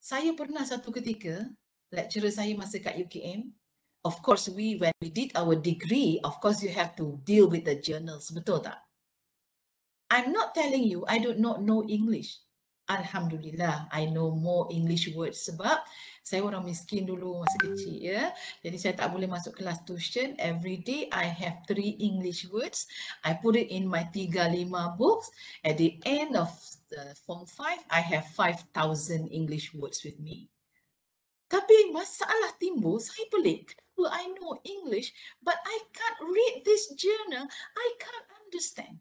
Saya pernah satu ketika, lecturer saya masa kat UKM, of course when we did our degree, of course you have to deal with the journals, betul tak? I'm not telling you I do not know English. Alhamdulillah, I know more English words sebab saya orang miskin dulu masa kecil ya. Jadi saya tak boleh masuk kelas tuition. Every day I have 3 English words. I put it in my 3-5 books. At the end of Form 5, I have 5,000 English words with me. Tapi masalah timbul, saya pelik. Well, I know English, but I can't read this journal. I can't understand.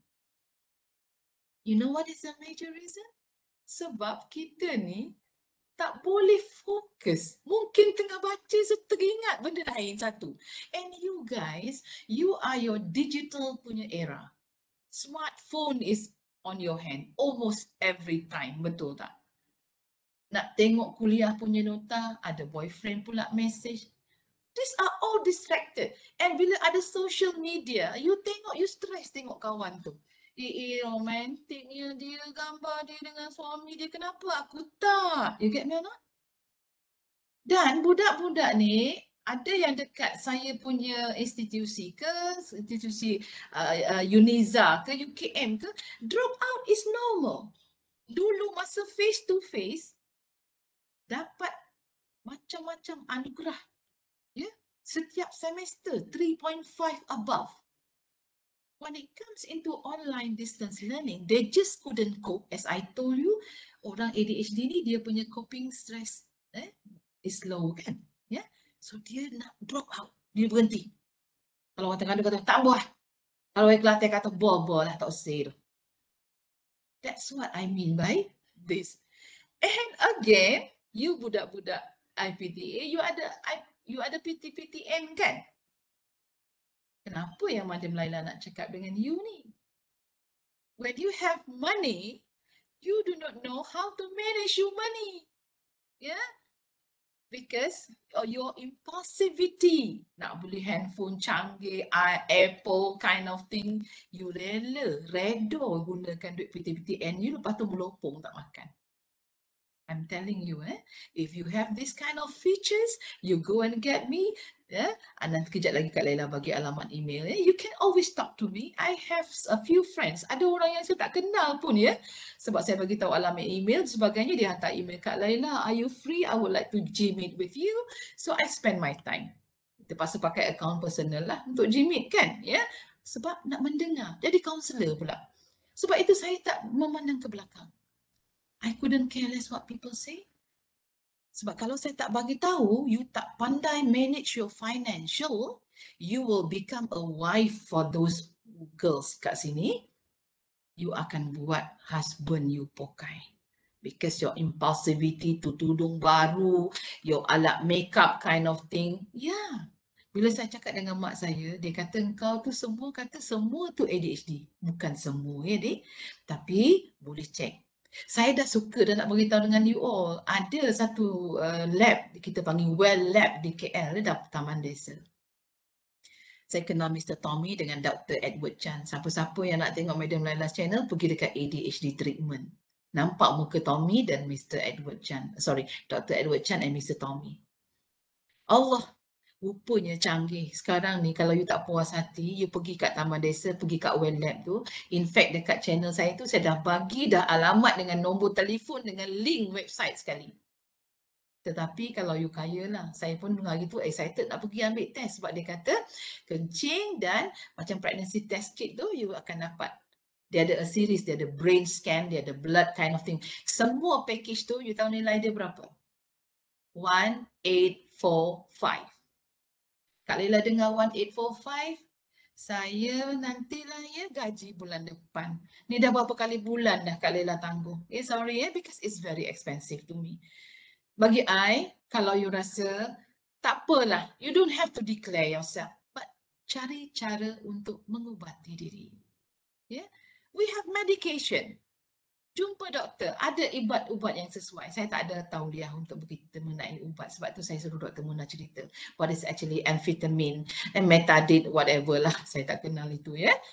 You know what is the major reason? Sebab kita ni tak boleh fokus. Mungkin tengah baca teringat benda lain satu. And you guys, you are your digital punya era. Smartphone is on your hand almost every time. Betul tak? Nak tengok kuliah punya nota, ada boyfriend pula message. These are all distracted. And bila ada social media, you tengok, you stress tengok kawan tu. Romantiknya dia, gambar dia dengan suami dia. Kenapa aku tak? You get me or not? Dan budak-budak ni, ada yang dekat saya punya institusi ke, institusi Uniza ke, UKM ke, drop out is normal. Dulu masa face to face, dapat macam-macam anugerah. Ya, setiap semester 3.5 above. When it comes into online distance learning, they just couldn't cope. As I told you, orang ADHD ni dia punya coping stress is low kan? Yeah? So dia nak drop out, dia berhenti. Kalau orang tengah kata tak buat. Kalau orang kelas kata bobo lah, tak usah tu. That's what I mean by this. And again, you budak-budak IPTA, you ada PTPTN kan? Kenapa yang Madam Laila nak cakap dengan you ni? When you have money, you do not know how to manage your money. Yeah? Because your impulsivity, nak beli handphone canggih, Apple kind of thing, you reda gunakan duit PTPTN you, lepas tu melopong tak makan. I'm telling you, if you have this kind of features, you go and get me. Nanti kejap lagi Kak Laila bagi alamat email. You can always talk to me. I have a few friends. Ada orang yang saya tak kenal pun ya. Sebab saya bagi tahu alamat email sebagainya, dia hantar email Kak Laila, are you free? I would like to Gmeet with you. So I spend my time. Terpaksa pakai account personal lah untuk Gmeet kan, ya. Sebab nak mendengar. Jadi counselor pula. Sebab itu saya tak memandang ke belakang. I couldn't care less what people say. Sebab kalau saya tak bagi tahu, you tak pandai manage your financial, you will become a wife for those girls kat sini. You akan buat husband you pokai. Because your impulsivity to tudung baru, your alat makeup kind of thing. Yeah. Bila saya cakap dengan mak saya, dia kata engkau tu semua tu ADHD. Bukan semua ya dek. Tapi boleh check. Saya dah suka dah nak beritahu dengan you all. Ada satu lab, kita panggil Well Lab di KL, dah Taman Desa. Saya kenal Mr. Tommy dengan Dr. Edward Chan. Siapa-siapa yang nak tengok Madam Laila's channel, pergi dekat ADHD treatment. Nampak muka Tommy dan Mr. Edward Chan. Sorry, Dr. Edward Chan and Mr. Tommy. Allah, rupanya canggih. Sekarang ni kalau you tak puas hati, you pergi kat Taman Desa, pergi kat Well Lab tu. In fact, dekat channel saya tu, saya dah bagi dah alamat dengan nombor telefon dengan link website sekali. Tetapi kalau you kaya lah, saya pun hari tu excited nak pergi ambil test sebab dia kata kencing dan macam pregnancy test kit tu you akan dapat. Dia ada a series, dia ada brain scan, dia ada blood kind of thing. Semua package tu, you tahu nilai dia berapa? 1845. Kak Laila dengar 1845, saya nantilah ya gaji bulan depan. Ni dah berapa kali bulan dah Kak Laila tanggung. Sorry because it's very expensive to me. Bagi I, kalau you rasa tak apalah, you don't have to declare yourself. But cari cara untuk mengubati diri. Yeah? We have medication. Jumpa doktor, ada ubat-ubat yang sesuai. Saya tak ada tauliah untuk berita mengenai ubat. Sebab tu saya suruh Dr. Muna cerita. What is actually amphetamine and metadine, whatever lah. Saya tak kenal itu ya.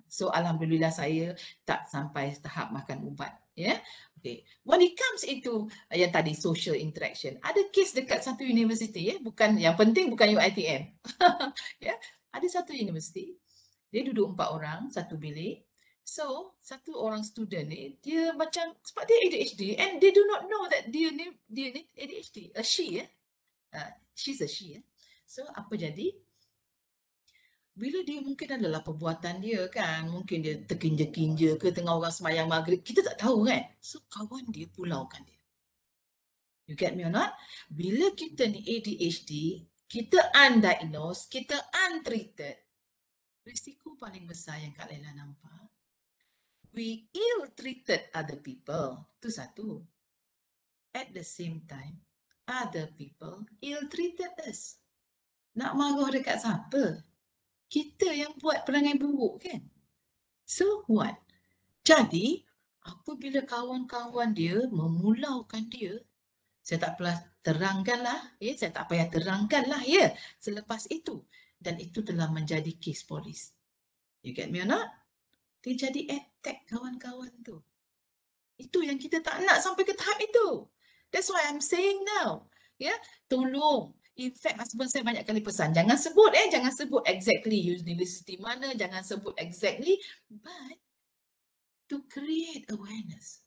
So alhamdulillah saya tak sampai tahap makan ubat. Ya, okay. When it comes into yang tadi social interaction, ada kes dekat satu universiti, bukan yang penting bukan UiTM. Ya, ada satu universiti, dia duduk 4 orang satu bilik. So satu orang student ni dia macam sebab dia ADHD and they do not know that dia ni ADHD, she's a she. So apa jadi? Bila dia mungkin adalah perbuatan dia kan, mungkin dia terkinja-kinja ke tengah orang sembahyang maghrib, kita tak tahu kan. So kawan dia pulaukan dia. You get me or not? Bila kita ni ADHD, kita undiagnosed, kita untreated, risiko paling besar yang Kak Laila nampak, we ill-treated other people. Itu satu. At the same time, other people ill-treated us. Nak marah dekat siapa? Kita yang buat perangai buruk kan? So what? Jadi, apabila kawan-kawan dia memulaukan dia, saya tak payah terangkanlah, saya tak payah terangkanlah selepas itu. Dan itu telah menjadi kes polis. You get me or not? Dia jadi attack kawan-kawan tu. Itu yang kita tak nak sampai ke tahap itu. That's why I'm saying now. Tolong. In fact, husband saya banyak kali pesan, jangan sebut exactly university mana, jangan sebut exactly, but to create awareness.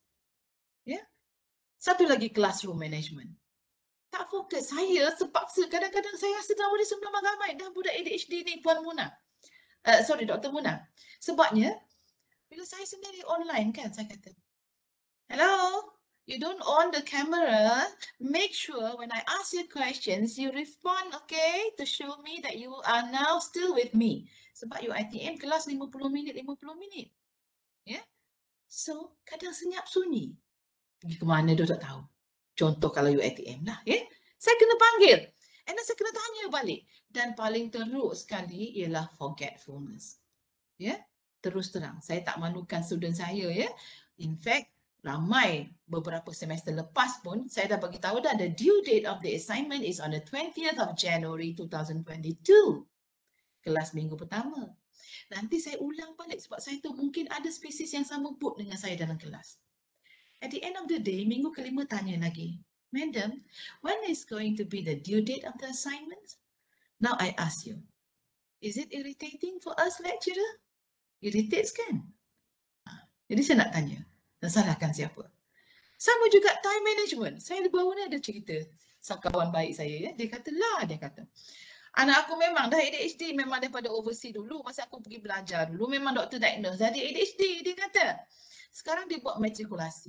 Satu lagi, classroom management. Tak fokus. Saya terpaksa, kadang-kadang saya rasa nama dia sebenarnya ramai dah budak ADHD ni, Puan Muna. Dr. Muna. Sebabnya, bila saya sendiri online kan, saya kata, hello, you don't on the camera. Make sure when I ask you questions, you respond, okay, to show me that you are now still with me. Sebab UiTM kelas 50 minit. So, kadang senyap sunyi. Pergi ke mana dia tak tahu. Contoh kalau UiTM lah. Saya kena panggil. And then saya kena tanya balik. Dan paling teruk sekali ialah forgetfulness. Terus terang, saya tak malukan student saya. In fact, ramai beberapa semester lepas pun, saya dah bagi tahu dah, the due date of the assignment is on the 20th of January 2022. Kelas minggu pertama. Nanti saya ulang balik sebab saya tahu mungkin ada spesies yang sama put dengan saya dalam kelas. At the end of the day, minggu kelima tanya lagi, Madam, when is going to be the due date of the assignment? Now I ask you, is it irritating for us lecturer? Irritates kan? Jadi saya nak tanya, dan salahkan siapa? Sama juga time management. Saya baru ni ada cerita kawan baik saya. Dia kata, anak aku memang dah ADHD, memang daripada overseas dulu. Masa aku pergi belajar dulu, memang doktor diagnose jadi ADHD. Dia kata, sekarang dia buat matrikulasi.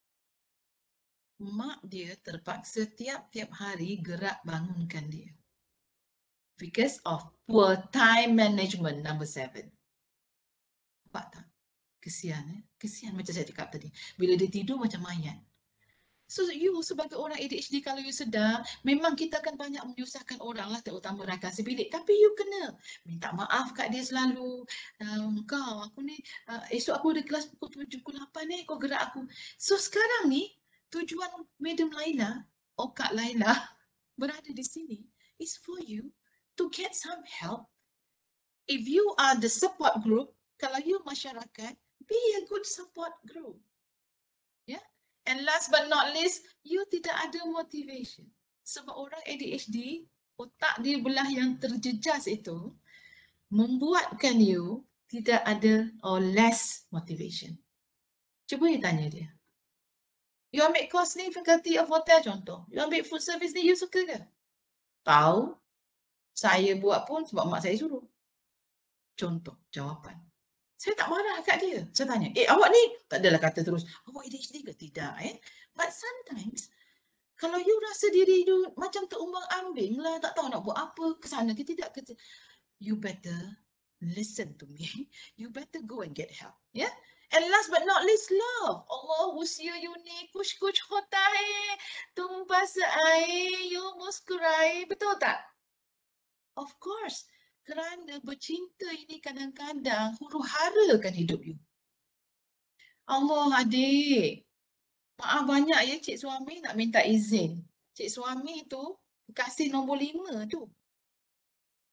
Mak dia terpaksa tiap-tiap hari gerak bangunkan dia. Because of poor time management, number 7. Nampak tak? Kesian. Kesian macam saya cakap tadi. Bila dia tidur macam mayat. So you sebagai orang ADHD, kalau you sedar, memang kita akan banyak menyusahkan orang lah, terutama rakan sebilik. Tapi you kena minta maaf kat dia selalu. Kau, aku ni, esok aku ada kelas pukul 7, pukul 8 kau gerak aku. So sekarang ni, tujuan Madam Laila, Kak Laila, berada di sini is for you to get some help. If you are the support group, kalau you masyarakat, be a good support group. And last but not least, you tidak ada motivation. Sebab orang ADHD, otak dia belah yang terjejas itu, membuatkan you tidak ada or less motivation. Cuba you tanya dia. You ambil course ni faculty of hotel contoh. You ambil food service ni, you suka ke? Tahu. Saya buat pun sebab mak saya suruh. Contoh, jawapan. Saya tak marah kat dia. Saya tanya, awak ni, tak adalah kata terus, awak ADHD ke? Tidak. But sometimes, kalau you rasa diri you macam terumbang ambing lah, tak tahu nak buat apa, ke sana ke tidak, you better listen to me. You better go and get help. And last but not least, love. Allah, usia you ni, kuch hota hai, tumpah se air, you muskurai. Betul tak? Of course. Kerana bercinta ini kadang-kadang huru-harakan hidup you. Allah, adik. Maaf banyak cik suami nak minta izin. Cik suami tu kasih nombor 5 tu.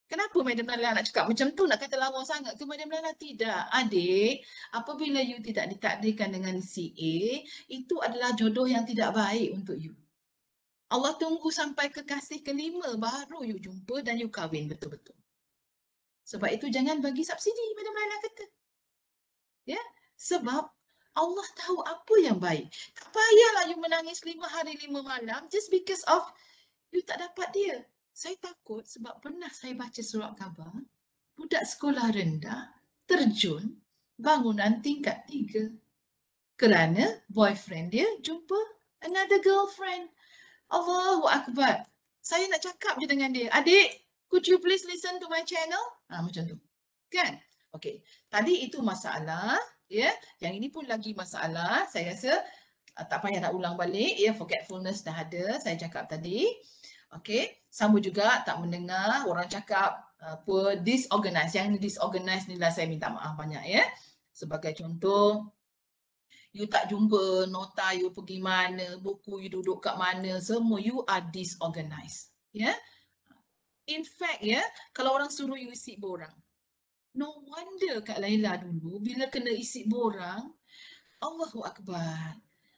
Kenapa Madam Lala nak cakap macam tu, nak kata lawa sangat ke Madam Lala? Tidak. Adik, apabila you tidak ditakdirkan dengan si A, itu adalah jodoh yang tidak baik untuk you. Allah tunggu sampai kekasih kelima baru you jumpa dan you kahwin betul-betul. Sebab itu jangan bagi subsidi, Madam Lala kata. Ya, sebab Allah tahu apa yang baik. Tak payahlah you menangis 5 hari 5 malam just because of you tak dapat dia. Saya takut sebab pernah saya baca surat khabar, budak sekolah rendah terjun bangunan tingkat 3 kerana boyfriend dia jumpa another girlfriend. Allahu Akbar. Saya nak cakap je dengan dia, adik, could you please listen to my channel? Macam tu. Kan? Okey. Tadi itu masalah, ya. Yang ini pun lagi masalah. Saya rasa tak payah nak ulang balik, ya. Forgetfulness dah ada, saya cakap tadi. Okey, sama juga tak mendengar orang cakap apa disorganized. Yang disorganized ni lah saya minta maaf banyak, ya. Sebagai contoh, you tak jumpa nota you pergi mana, buku you duduk kat mana, semua you are disorganized, ya. In fact, ya, kalau orang suruh you isi borang, no wonder Kak Laila dulu bila kena isi borang, Allahu Akbar.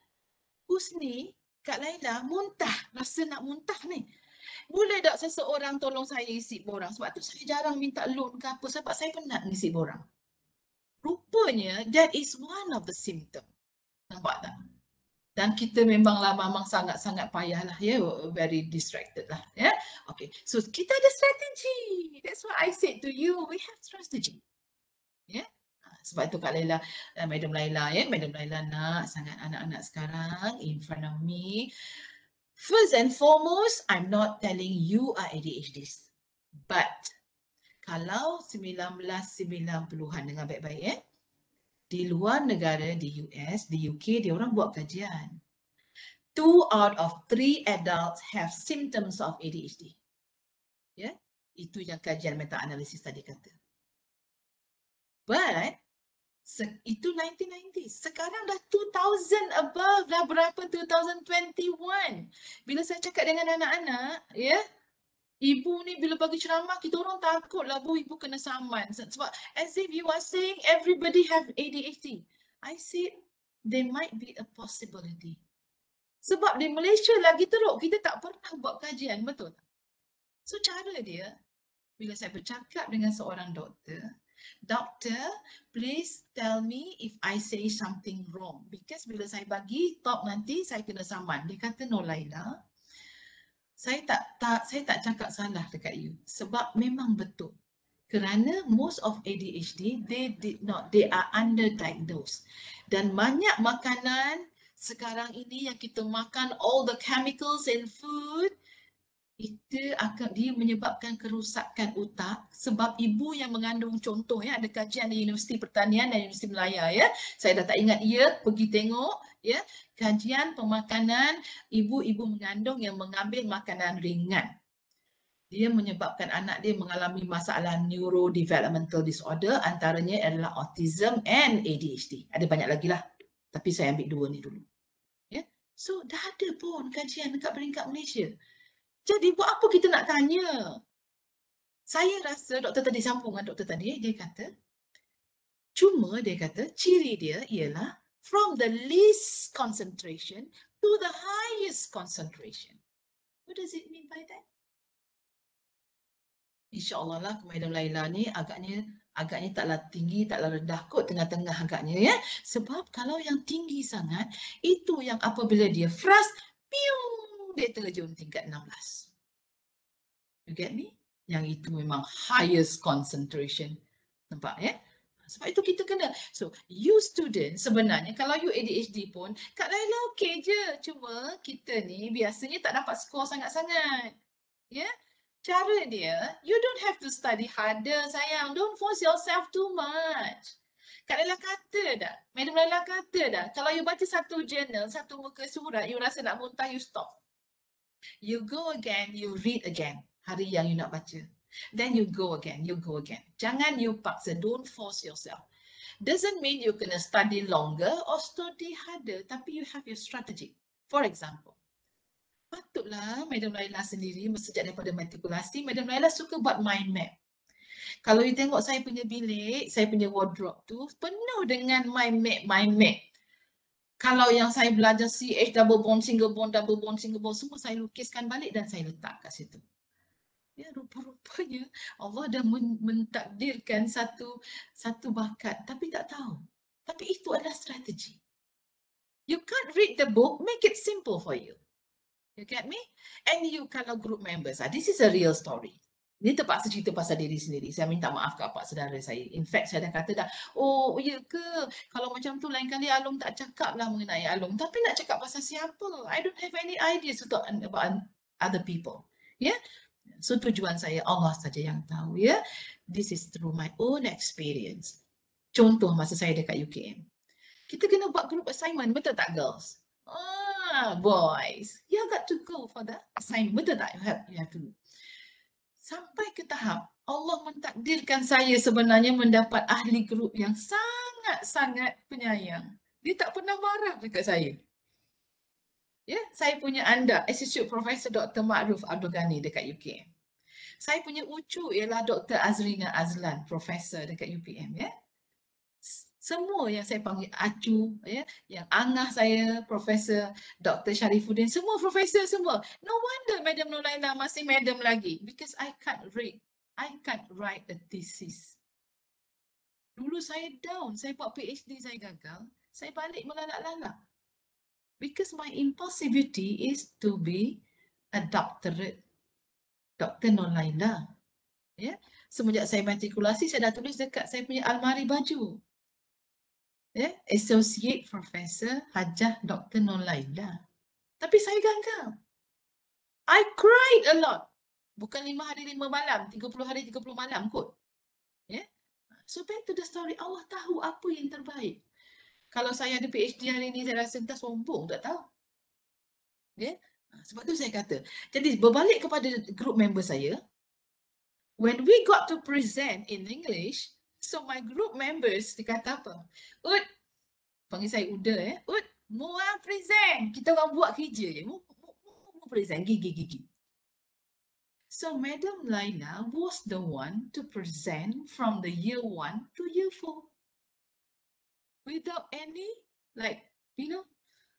Husni, Kak Laila muntah, rasa nak muntah ni. Boleh tak seseorang tolong saya isi borang? Sebab tu saya jarang minta loan ke apa sebab saya penat isi borang. Rupanya that is one of the symptom. Nampak tak? Dan kita memang sangat-sangat payahlah, ya, very distracted lah, ya. Okay, so kita ada strategi. That's why I said to you, we have strategy. Ya. Sebab itu Kak Laila, Madam Laila, ya, Madam Laila nak sangat anak-anak sekarang in front of me. First and foremost, I'm not telling you are ADHDs. But kalau 1990-an dengan baik-baik, ya. Di luar negara, di US, di UK, dia orang buat kajian. 2 out of 3 adults have symptoms of ADHD. Ya, itu yang kajian meta-analisis tadi kata. But itu 1990. Sekarang dah 2000 above, dah berapa 2021. Bila saya cakap dengan anak-anak, ya, ibu ni bila bagi ceramah, kita orang takutlah bu, ibu kena saman. Sebab as if you are saying everybody have ADHD. I said there might be a possibility. Sebab di Malaysia lagi teruk, kita tak pernah buat kajian, betul tak? So cara dia, bila saya bercakap dengan seorang doktor, Doctor, please tell me if I say something wrong. Because bila saya bagi talk nanti, saya kena saman. Dia kata, no Laila, saya tak cakap salah dekat you. Sebab memang betul. Kerana most of ADHD, they are underdiagnosed. Dan banyak makanan sekarang ini yang kita makan, all the chemicals in food, dia menyebabkan kerusakan otak sebab ibu yang mengandung, contoh, ya, ada kajian di Universiti Pertanian dan Universiti Melaya, ya. Saya dah tak ingat pergi tengok, ya, kajian pemakanan ibu-ibu mengandung yang mengambil makanan ringan. Dia menyebabkan anak dia mengalami masalah neurodevelopmental disorder, antaranya adalah autism and ADHD. Ada banyak lagi lah, tapi saya ambil 2 ni dulu. Ya. So dah ada pun kajian dekat peringkat Malaysia. Jadi buat apa kita nak tanya? Saya rasa doktor tadi sambung dengan doktor tadi, dia kata, cuma dia kata ciri dia ialah from the least concentration to the highest concentration. What does it mean by that? InsyaAllah lah Madam Laila ni agaknya taklah tinggi, taklah rendah kot, tengah-tengah agaknya, ya. Sebab kalau yang tinggi sangat, itu yang apabila dia frust, piung, dia terjun tingkat 16. You get me? Yang itu memang highest concentration. Nampak, ya? Sebab itu kita kena. So, you student sebenarnya kalau you ADHD pun, Kak Laila okey je. Cuma kita ni biasanya tak dapat skor sangat-sangat. Ya? Cara dia, you don't have to study harder, sayang. Don't force yourself too much. Kak Laila kata dah, Madam Laila kata dah, kalau you baca satu journal, satu muka surat, you rasa nak muntah, you stop. You go again, you read again. Hari yang you nak baca. Then you go again, you go again. Jangan you paksa, don't force yourself. Doesn't mean you kena study longer or study harder, tapi you have your strategy. For example, Patutlah Madam Laila sendiri sejak daripada matrikulasi, Madam Laila suka buat mind map. Kalau you tengok saya punya bilik, saya punya wardrobe tu penuh dengan mind map. Kalau yang saya belajar CH, double bond, single bond, semua saya lukiskan balik dan saya letak kat situ. Ya, rupa-rupanya Allah dah mentakdirkan satu bakat, tapi tak tahu. Tapi itu adalah strategi. You can't read the book, make it simple for you. You get me? And you kalau group members, this is a real story. Ini terpaksa cerita pasal diri sendiri. Saya minta maaf ke apa saudara saya. In fact, saya dah kata dah, oh ya ke? Kalau macam tu lain kali Along tak cakap lah mengenai Along. Tapi nak cakap pasal siapa? I don't have any ideas about other people. Ya? Yeah? So tujuan saya Allah saja yang tahu ya. This is through my own experience. Contoh masa saya dekat UKM. Kita kena buat group assignment, betul tak girls? Boys, you got to go for the assignment, betul tak? You have to. Sampai ke tahap Allah mentakdirkan saya sebenarnya mendapat ahli grup yang sangat-sangat penyayang. Dia tak pernah marah dekat saya. Ya, saya punya anda, Associate Professor Dr. Ma'ruf Abdul Ghani dekat UKM. Saya punya ucu ialah Dr. Azrina Azlan, Profesor dekat UPM. Ya. Semua yang saya panggil acu, ya, yang angah saya, Profesor Dr. Sharifuddin, semua profesor semua. No wonder Madam Nolaila masih madam lagi. Because I can't read. I can't write a thesis. Dulu saya down, saya buat PhD saya gagal. Saya balik melalak-lalak. Because my impulsivity is to be a doctorate. Dr. Nolaila. Ya. Semenjak saya matrikulasi, saya dah tulis dekat saya punya almari baju. Ya, Associate Professor Hajah Dr. Nolaila. Tapi saya gagal. I cried a lot. Bukan 5 hari 5 malam, 30 hari 30 malam kot. Ya. So back to the story, Allah tahu apa yang terbaik. Kalau saya ada PhD hari ini, saya rasa entah sombong, tak tahu. Ya. Sebab tu saya kata. Jadi berbalik kepada group member saya, when we got to present in English, so my group members, dia kata apa? Ud, panggil saya Uda, Ud, muah present. Kita orang buat kerja je. Mu present, gigi. So Madam Laila was the one to present from the year 1 to year 4. Without any, like, you know,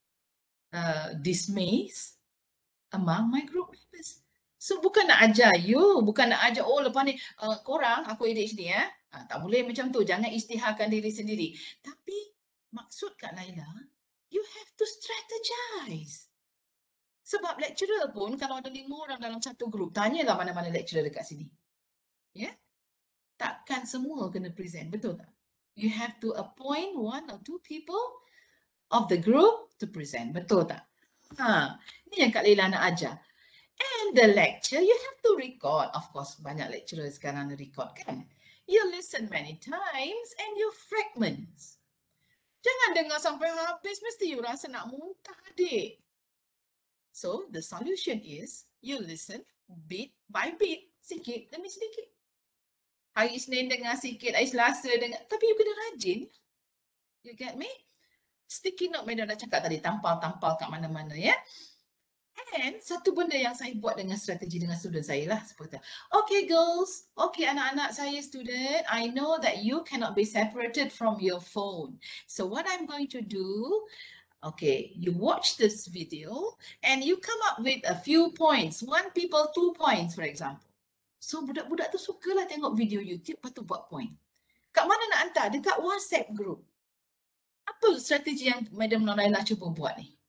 dismays among my group members. So bukan nak ajar you, bukan nak ajar, oh lepas ni korang, aku ADHD ya. Tak boleh macam tu, jangan isytiharkan diri sendiri. Tapi maksud Kak Laila, you have to strategize. Sebab lecturer pun kalau ada 5 orang dalam satu grup, tanyalah mana-mana lecturer dekat sini. Ya? Takkan semua kena present, betul tak? You have to appoint 1 or 2 people of the group to present, betul tak? Ini yang Kak Laila nak ajar. And the lecture, you have to record. Of course, banyak lecturer sekarang record kan? You listen many times and you fragments. Jangan dengar sampai habis, mesti you rasa nak muntah, adik. So, the solution is, you listen bit by bit, sikit demi sedikit. Hari Isnin dengar sikit, hari Selasa dengar, tapi you kena rajin. You get me? Sticky note Madam dah cakap tadi, tampal-tampal kat mana-mana ya. And satu benda yang saya buat dengan strategi dengan student saya lah seperti, okay girls, okay anak-anak saya student, I know that you cannot be separated from your phone. So what I'm going to do, okay, you watch this video and you come up with a few points. 1 people, 2 points, for example. So budak-budak tu sukalah tengok video YouTube, lepas tu buat point. Kat mana nak hantar? Dekat WhatsApp group. Apa strategi yang Madam Nolaila cuba buat ni?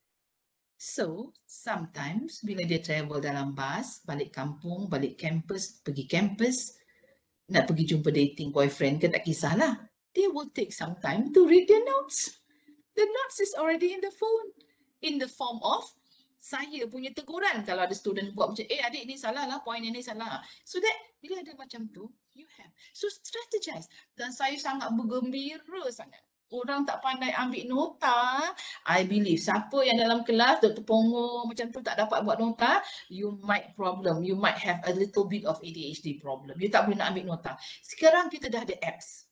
So, sometimes bila dia travel dalam bus, balik kampung, balik kampus, pergi kampus, nak pergi jumpa dating boyfriend ke tak kisahlah. They will take some time to read their notes. The notes is already in the phone. In the form of saya punya teguran kalau ada student buat macam, adik ni salah lah, point ini salah. So that, bila ada macam tu, you have. So strategize. Dan saya sangat bergembira sangat. Orang tak pandai ambil nota, I believe siapa yang dalam kelas Dr. Pongo macam tu tak dapat buat nota, you might have a little bit of ADHD problem. You tak boleh nak ambil nota. Sekarang kita dah ada apps.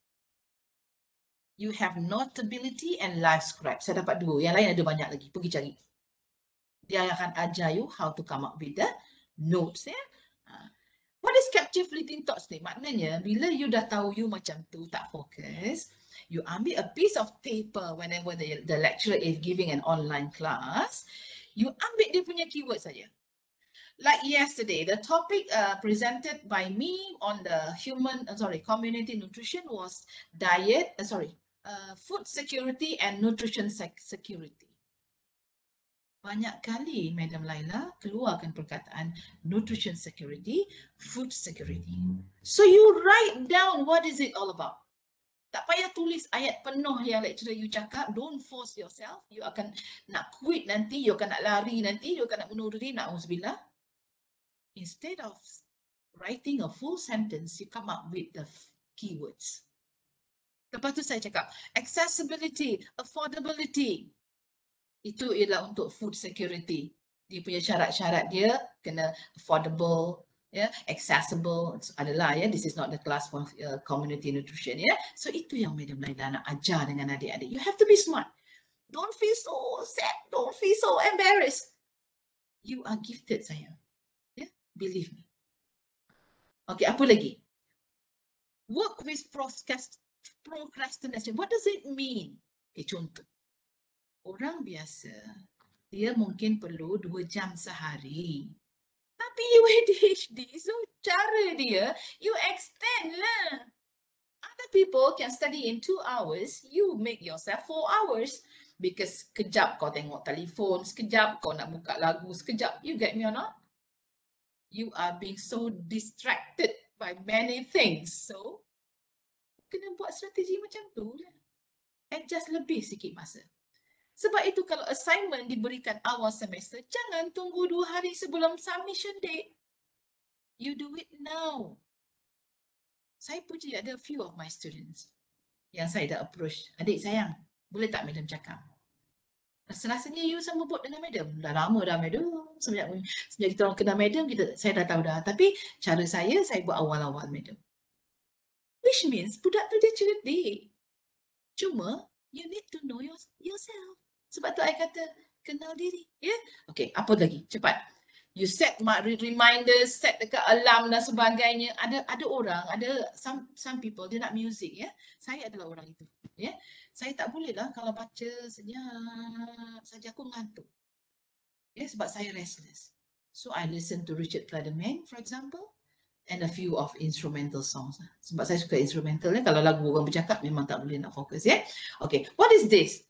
You have Notability and Live Scribe. Saya dapat 2. Yang lain ada banyak lagi. Pergi cari. Dia akan ajar you how to come up with the notes. Ya. What is captive fleeting thoughts ni? Maknanya, bila you dah tahu you macam tu, tak fokus, you ambil a piece of paper whenever the lecturer is giving an online class, you ambil dia punya keyword saja. Like yesterday, the topic presented by me on the community nutrition was food security and nutrition security. Banyak kali Madam Laila keluarkan perkataan nutrition security, food security. So you write down what is it all about. Tak payah tulis ayat penuh yang lecturer you cakap. Don't force yourself. You akan nak quit nanti, you akan nak lari nanti, you akan nak bunuh diri, na'udzubillah. Instead of writing a full sentence, you come up with the keywords. Lepas tu saya cakap, accessibility, affordability. Itu ialah untuk food security. Dia punya syarat-syarat dia kena affordable, ya, accessible adalah, ya. This is not the class for community nutrition, ya. So itu yang Madam Laila nak ajar dengan adik-adik. You have to be smart. Don't feel so sad. Don't feel so embarrassed. You are gifted, sayang. Ya, believe me. Okay, apa lagi? Work with procrastination. What does it mean? Okay, contoh. Orang biasa, dia mungkin perlu 2 jam sehari. Tapi you ADHD, so cara dia, you extend lah. Other people can study in 2 hours, you make yourself 4 hours. Because sekejap kau tengok telefon, sekejap kau nak buka lagu, sekejap. You get me or not? You are being so distracted by many things. So, kena buat strategi macam tu lah. Adjust lebih sikit masa. Sebab itu kalau assignment diberikan awal semester, jangan tunggu 2 hari sebelum submission date. You do it now. Saya puji ada few of my students yang saya dah approach. Adik sayang, boleh tak madam cakap? Rasanya you sama buat dengan madam. Dah lama dah madam. Sejak kita orang kenal madam, saya dah tahu dah. Tapi cara saya buat awal-awal madam. Which means budak tu dia cerdik. Cuma, you need to know yourself. Sebab tu I kata, kenal diri. Ya? Yeah? Okay, apa lagi? Cepat. You set reminders, set dekat alarm dan sebagainya. Ada orang, ada some people, dia nak music. Ya? Saya adalah orang itu. Ya? Saya tak boleh lah kalau baca senyap saja aku ngantuk. Ya? Sebab saya restless. So, I listen to Richard Clayderman, for example. And a few of instrumental songs. Sebab saya suka instrumental. Ya? Kalau lagu orang bercakap, memang tak boleh nak fokus. Ya? Okay, what is this?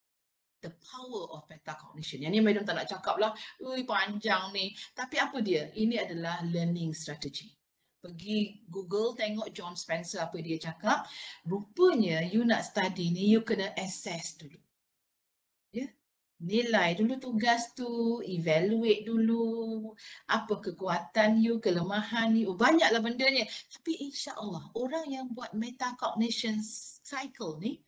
The power of metacognition. Yang ni madam tak nak cakap lah. Ui, panjang ni. Tapi apa dia? Ini adalah learning strategy. Pergi Google, tengok John Spencer apa dia cakap. Rupanya you nak study ni, you kena assess dulu. Ya? Nilai dulu tugas tu, evaluate dulu. Apa kekuatan you, kelemahan you. Banyaklah bendanya. Tapi insya-Allah, orang yang buat metacognition cycle ni,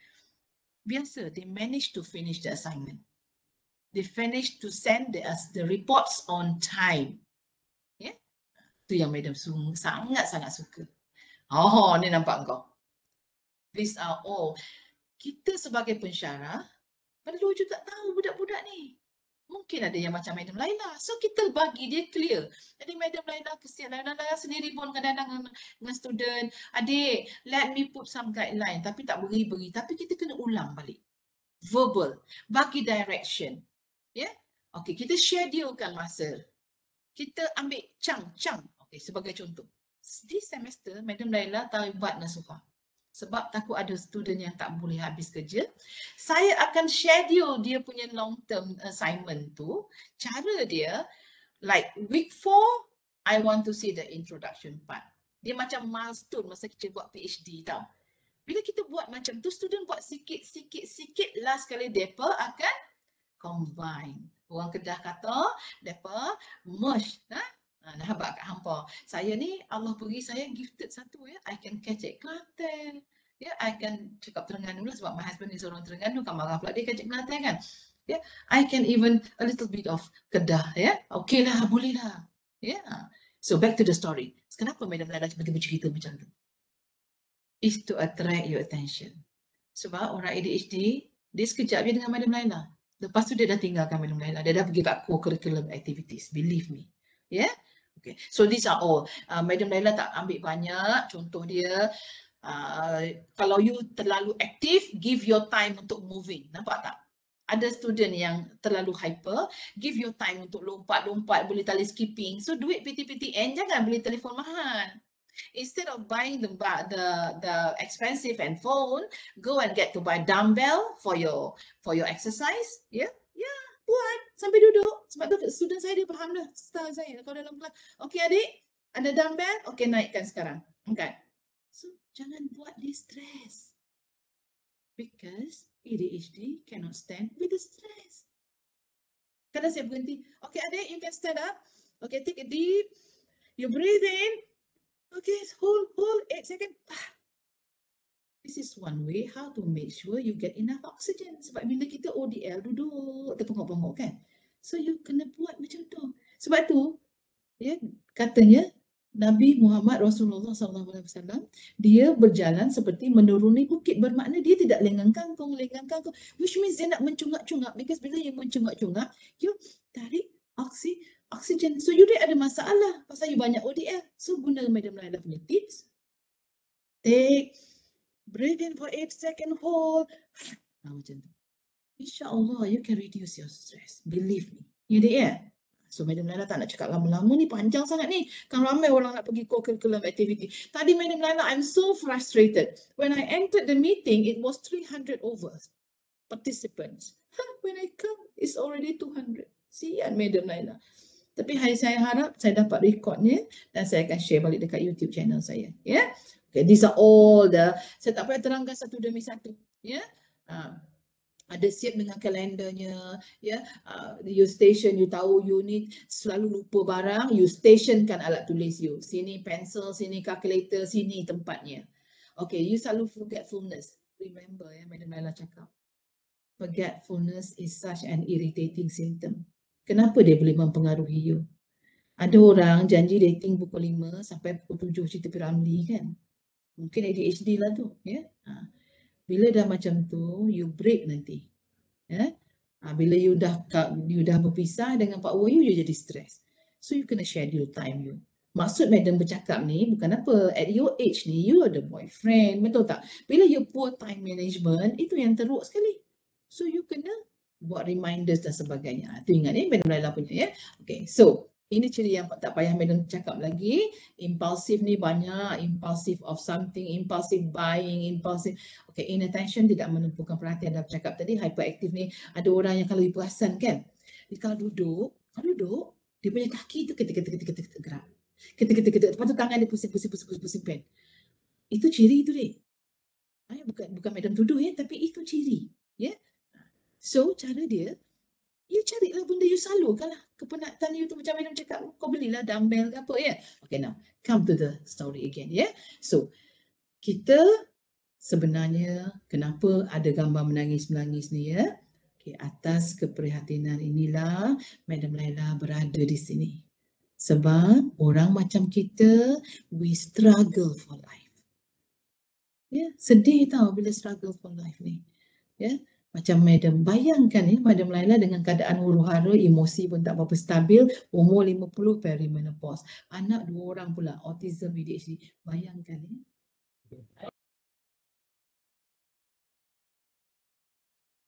biasa, they manage to finish the assignment. They finish to send the reports on time. Yeah? Itu yang madam sangat-sangat suka. Oh, ni nampak kau. These are all. Kita sebagai pensyarah, perlu juga tahu budak-budak ni. Mungkin ada yang macam Madam Laila. So, kita bagi dia clear. Jadi, Madam Laila kesian. Laila sendiri pun kadang-kadang dengan student. Adik, let me put some guideline. Tapi tak beri-beri. Tapi kita kena ulang balik. Verbal. Bagi direction. Ya? Yeah? Okay, kita schedulekan masa. Kita ambil chunk. Okay, sebagai contoh. This semester, Madam Laila tak buat nasuhah. Sebab takut ada student yang tak boleh habis kerja. Saya akan schedule dia punya long term assignment tu. Cara dia, like week 4, I want to see the introduction part. Dia macam milestone masa kita buat PhD tau. Bila kita buat macam tu, student buat sikit, last kali mereka akan combine. Orang Kedah kata, mereka merge. Dah habaq kat hampa. Saya ni, Allah beri saya gifted satu ya. I can kecek Kelantan. Ya, I can cakap Terengganu lah sebab my husband ni seorang Terengganu. Kan marah pula dia kecek Kelantan kan. Ya, I can even a little bit of Kedah ya. Okay lah, boleh lah. Ya. So back to the story. Kenapa Madam Laila tiba-tiba cerita macam tu? Is to attract your attention. Sebab orang ADHD, dia sekejap je dengan Madam Laila. Lepas tu dia dah tinggalkan Madam Laila. Dia dah pergi kat co-curriculum activities. Believe me. Yeah? Okay. So these are all. Madam Laila tak ambil banyak. Contoh dia, kalau you terlalu aktif, give your time untuk moving. Nampak tak? Ada student yang terlalu hyper, give your time untuk lompat-lompat, boleh tali skipping. So duit PTPTN jangan beli telefon mahal. Instead of buying the expensive handphone, go and get to buy dumbbell for your exercise. Yeah, buat sampai duduk. Sebab tu student saya dia faham dah style saya. Kalau dalam kelas, okay adik, ada dumbbell, okay naikkan sekarang. Okay. So jangan buat dia stress. Because ADHD cannot stand with the stress. Kadang saya berhenti. Okay adik, you can stand up. Okay, take a deep. You breathe in. Okay, hold 8 seconds. This is one way how to make sure you get enough oxygen. Sebab bila kita ODL duduk terpengok-pengok kan. So you kena buat macam tu. Sebab tu ya, katanya Nabi Muhammad Rasulullah SAW dia berjalan seperti menuruni bukit, bermakna dia tidak lenggang kangkung, which means dia nak mencungak-cungak, because bila you mencungak-cungak, you tarik oksigen. So you ada masalah pasal you banyak ODL. So guna Madam Laila punya tips. Take, breathe in for 8 seconds, hold. Macam tu. InsyaAllah you can reduce your stress. Believe me. Ya dek ya? So Madam Laila tak nak cakap lama-lama ni, panjang sangat ni. Kan ramai orang nak pergi co-curriculum activity. Tadi Madam Laila, I'm so frustrated. When I entered the meeting, it was 300 over participants. When I come, it's already 200. Sian Madam Laila. Tapi saya harap saya dapat recordnya dan saya akan share balik dekat YouTube channel saya. Ya. Okay, these are all the, saya tak payah terangkan satu demi satu. Ya. Ada siap dengan kalendernya, ya. You station, you tahu you need selalu lupa barang, you stationkan alat tulis you. Sini pencil, sini calculator, sini tempatnya. Okay, you selalu forgetfulness. Remember ya, Madam Laila cakap. Forgetfulness is such an irritating symptom. Kenapa dia boleh mempengaruhi you? Ada orang janji dating pukul 5 sampai pukul 7 cerita Piramli kan? Mungkin ADHD lah tu, ya. Bila dah macam tu, you break nanti. Ya? Bila you dah berpisah dengan Pak Woyu, you jadi stres. So you kena schedule time you. Maksud Madam bercakap ni bukan apa. At your age ni, you ada boyfriend, betul tak? Bila you poor time management, itu yang teruk sekali. So you kena buat reminders dan sebagainya. Itu ingat ni Madam Laila punya ya. Okay, so ini ciri yang tak payah Madam cakap lagi. Impulsif ni banyak. Impulsive of something. Impulsive buying. Impulsive. Okay, inattention, tidak menumpukan perhatian. Dah cakap tadi. Hyperactive ni. Ada orang yang kalau you perasan kan. Dia kalau duduk. Dia punya kaki tu ketik gerak. Ketik. Lepas tu tangan dia pusing pen. Itu ciri tu dek. Bukan Madam tuduh ya. Tapi itu ciri. Ya. So cara dia. You carilah benda you salurkan lah. Kepenatan you tu macam Madam cakap, kau belilah dumbbell ke apa ya. Okay, now come to the story again ya. So kita sebenarnya kenapa ada gambar menangis-menangis ni ya. Okay, atas keprihatinan inilah Madam Laila berada di sini. Sebab orang macam kita, we struggle for life. Ya, sedih tau bila struggle for life ni. Ya. Macam Madam, bayangkan ya, Madam Laila dengan keadaan huru-hara, emosi pun tak berapa stabil, umur 50 perimenopause. Anak 2 orang pula, autism, ADHD. Bayangkan ya.